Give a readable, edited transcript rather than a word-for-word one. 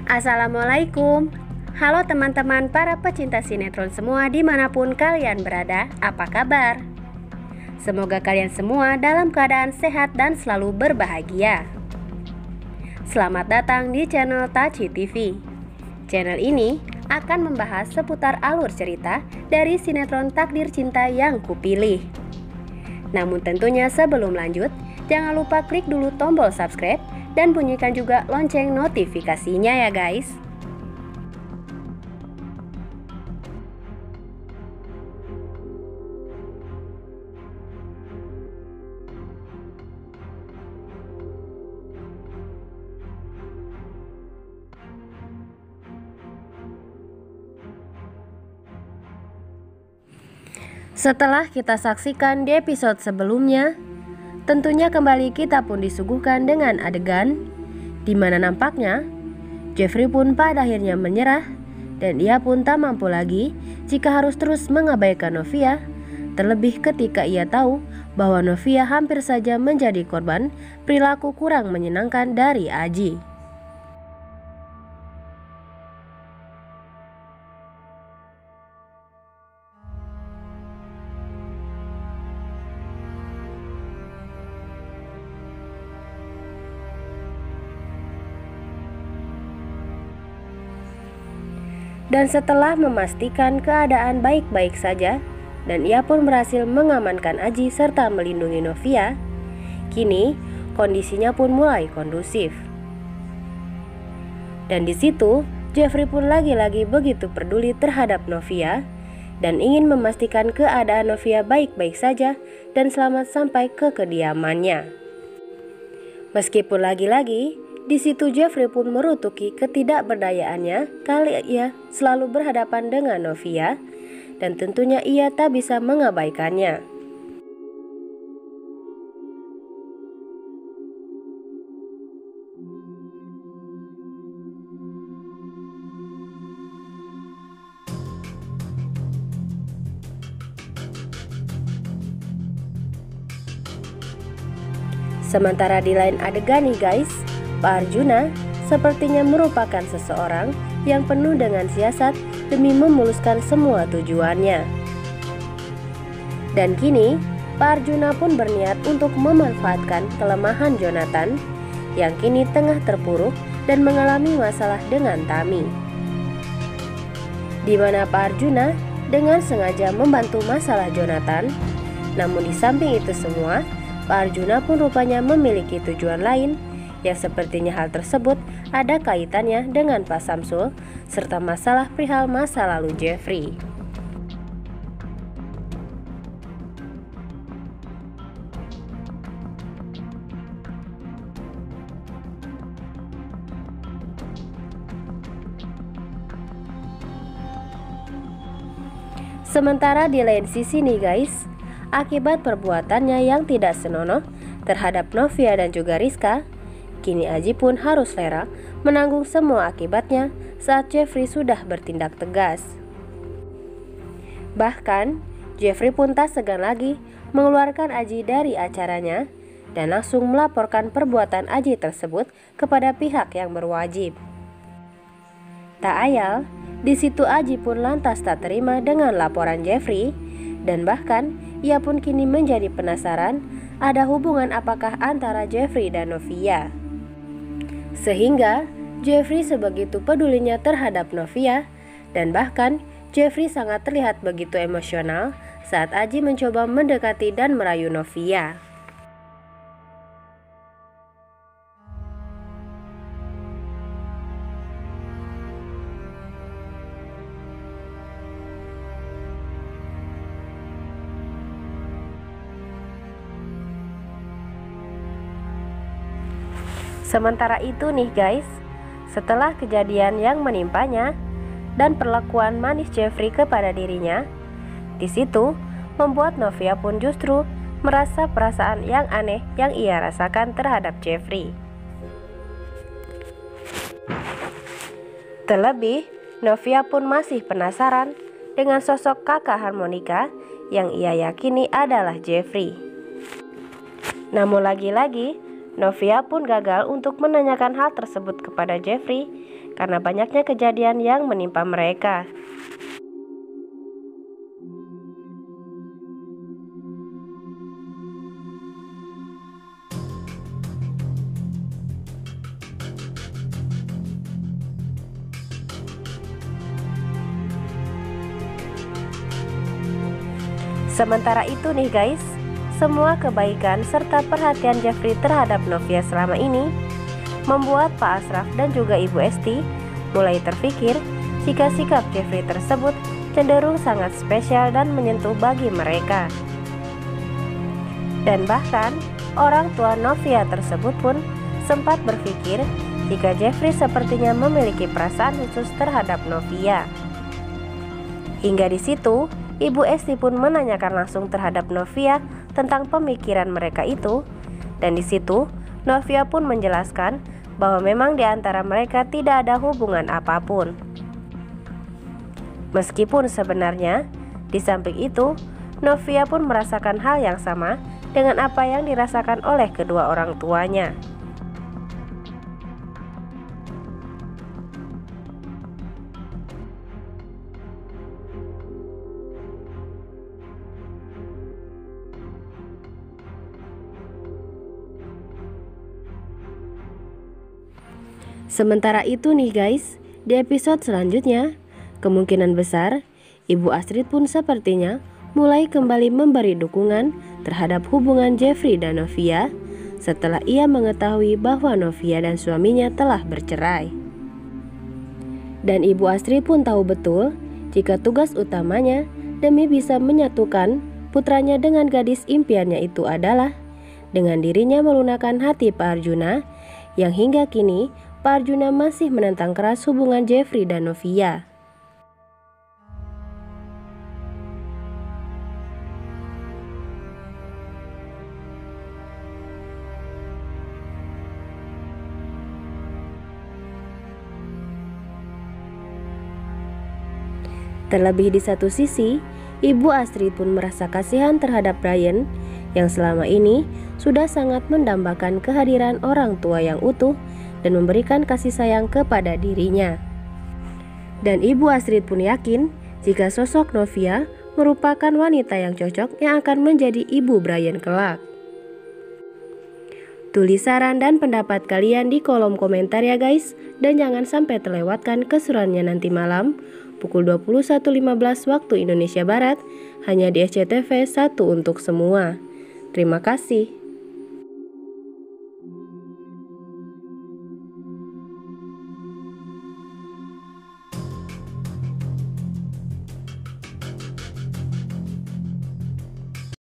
Assalamualaikum. Halo teman-teman para pecinta sinetron semua dimanapun kalian berada, apa kabar? Semoga kalian semua dalam keadaan sehat dan selalu berbahagia. Selamat datang di channel Taci TV. Channel ini akan membahas seputar alur cerita dari sinetron Takdir Cinta yang Kupilih. Namun tentunya sebelum lanjut, jangan lupa klik dulu tombol subscribe dan bunyikan juga lonceng notifikasinya ya guys. Setelah kita saksikan di episode sebelumnya, tentunya kembali kita pun disuguhkan dengan adegan di mana nampaknya Jeffrey pun pada akhirnya menyerah dan ia pun tak mampu lagi jika harus terus mengabaikan Novia, terlebih ketika ia tahu bahwa Novia hampir saja menjadi korban perilaku kurang menyenangkan dari Aji. Dan setelah memastikan keadaan baik-baik saja dan ia pun berhasil mengamankan Aji serta melindungi Novia, kini kondisinya pun mulai kondusif. Dan di situ Jeffrey pun lagi-lagi begitu peduli terhadap Novia dan ingin memastikan keadaan Novia baik-baik saja dan selamat sampai ke kediamannya. Meskipun lagi-lagi di situ Jeffrey pun merutuki ketidakberdayaannya kali ia selalu berhadapan dengan Novia dan tentunya ia tak bisa mengabaikannya. Sementara di lain adegan nih guys, Pak Arjuna sepertinya merupakan seseorang yang penuh dengan siasat demi memuluskan semua tujuannya. Dan kini Pak Arjuna pun berniat untuk memanfaatkan kelemahan Jonathan yang kini tengah terpuruk dan mengalami masalah dengan Tami. Di mana Pak Arjuna dengan sengaja membantu masalah Jonathan, namun di samping itu semua, Pak Arjuna pun rupanya memiliki tujuan lain yang sepertinya hal tersebut ada kaitannya dengan Pak Samsul serta masalah perihal masa lalu Jeffrey. Sementara di lain sisi nih guys, akibat perbuatannya yang tidak senonoh terhadap Novia dan juga Rizka, kini Aji pun harus rela menanggung semua akibatnya saat Jeffrey sudah bertindak tegas. Bahkan, Jeffrey pun tak segan lagi mengeluarkan Aji dari acaranya dan langsung melaporkan perbuatan Aji tersebut kepada pihak yang berwajib. Tak ayal, di situ Aji pun lantas tak terima dengan laporan Jeffrey dan bahkan ia pun kini menjadi penasaran ada hubungan apakah antara Jeffrey dan Novia. Sehingga Jeffrey sebegitu pedulinya terhadap Novia dan bahkan Jeffrey sangat terlihat begitu emosional saat Aji mencoba mendekati dan merayu Novia. Sementara itu nih guys, setelah kejadian yang menimpanya dan perlakuan manis Jeffrey kepada dirinya, di situ membuat Novia pun justru merasa perasaan yang aneh yang ia rasakan terhadap Jeffrey. Terlebih, Novia pun masih penasaran dengan sosok kakak harmonika yang ia yakini adalah Jeffrey. Namun lagi-lagi Novia pun gagal untuk menanyakan hal tersebut kepada Jeffrey karena banyaknya kejadian yang menimpa mereka. Sementara itu nih guys, semua kebaikan serta perhatian Jeffrey terhadap Novia selama ini membuat Pak Ashraf dan juga Ibu Esti mulai terpikir jika sikap Jeffrey tersebut cenderung sangat spesial dan menyentuh bagi mereka. Dan bahkan orang tua Novia tersebut pun sempat berpikir jika Jeffrey sepertinya memiliki perasaan khusus terhadap Novia. Hingga di situ Ibu Esti pun menanyakan langsung terhadap Novia tentang pemikiran mereka itu, dan di situ Novia pun menjelaskan bahwa memang di antara mereka tidak ada hubungan apapun. Meskipun sebenarnya di samping itu Novia pun merasakan hal yang sama dengan apa yang dirasakan oleh kedua orang tuanya. Sementara itu nih guys, di episode selanjutnya, kemungkinan besar Ibu Astrid pun sepertinya mulai kembali memberi dukungan terhadap hubungan Jeffrey dan Novia setelah ia mengetahui bahwa Novia dan suaminya telah bercerai. Dan Ibu Astrid pun tahu betul jika tugas utamanya demi bisa menyatukan putranya dengan gadis impiannya itu adalah dengan dirinya melunakkan hati Pak Arjuna, yang hingga kini Pak Arjuna masih menentang keras hubungan Jeffrey dan Novia. Terlebih di satu sisi, Ibu Astrid pun merasa kasihan terhadap Brian yang selama ini sudah sangat mendambakan kehadiran orang tua yang utuh dan memberikan kasih sayang kepada dirinya. Dan Ibu Astrid pun yakin jika sosok Novia merupakan wanita yang cocok yang akan menjadi ibu Brian kelak. Tulis saran dan pendapat kalian di kolom komentar ya guys, dan jangan sampai terlewatkan keseruannya nanti malam pukul 21.15 waktu Indonesia Barat hanya di SCTV 1 untuk semua. Terima kasih.